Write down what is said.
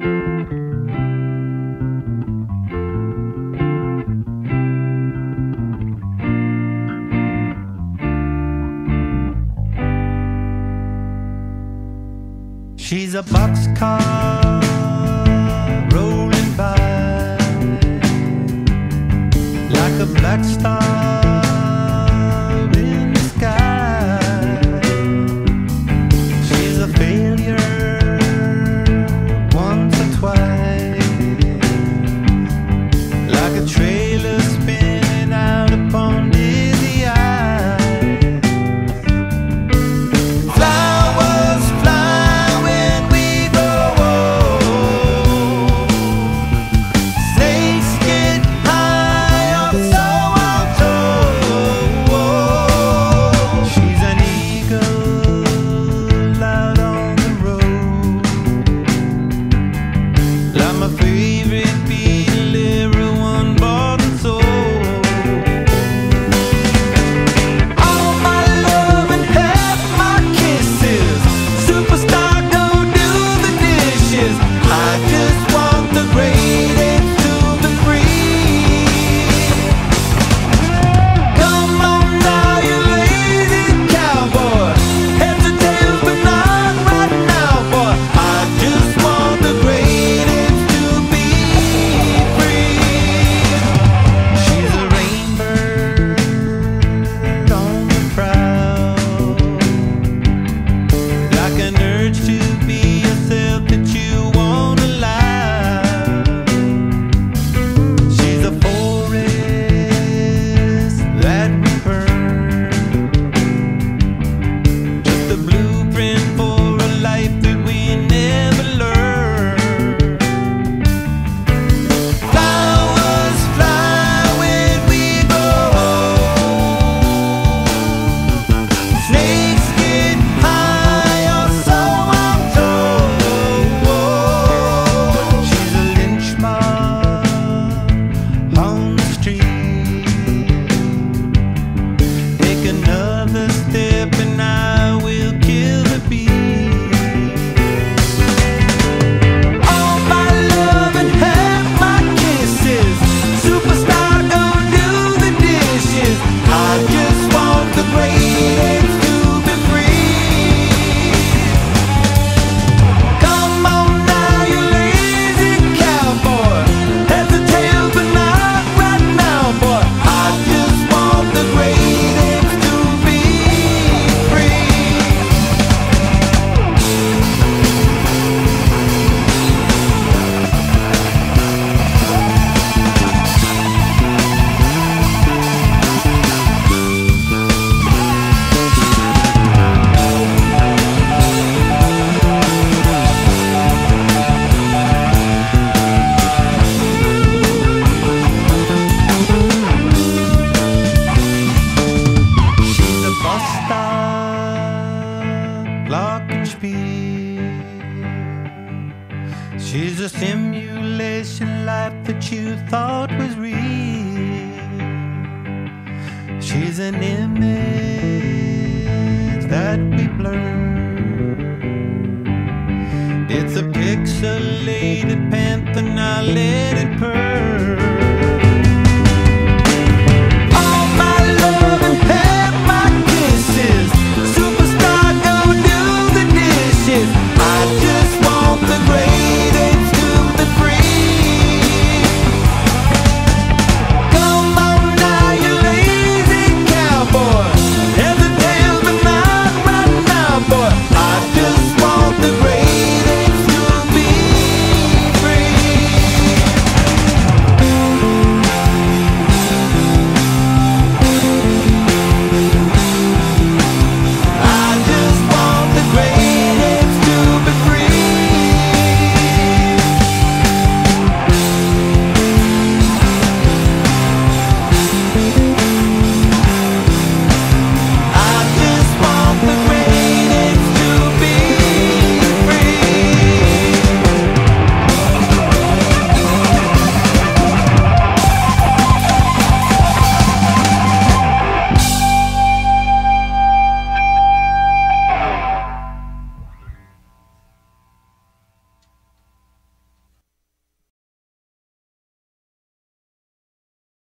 She's a boxcar rolling by like a black star in the sky. She's a failure once or twice, like a trailer spinning out upon dizzy eyes. Flowers fly when we grow old. Snakes get high, or so I'm told. She's an eagle out on the road, like my favorite Beatle, everyone bought and sold. All my love and half my kisses, superstar, go do the dishes. I just want the great apes to be free. Come on now, you lazy cowboy, heads or tails, but not right now, boy. I just want the great apes to be free. She's a rainbird on the prowl, like an urge to be yourself that you won't allow. She's a forest that we burn, just a blueprint for a life that we never learned. Flowers fly when we grow old. Snakes get high, or so I'm told. She's a lynch mob on the street. Take another step and I will kill the beat. All my love and half my kisses, superstar, go do the dishes. I just want the great apes to be free. Come on now, you lazy cowboy, heads or tails, but not right now, boy. I just want the great apes to be free. She's a bus stop, glockenspiel. She's a simulation life that you thought was real. She's an image that we blur. It's a pixelated panther, now let it purr.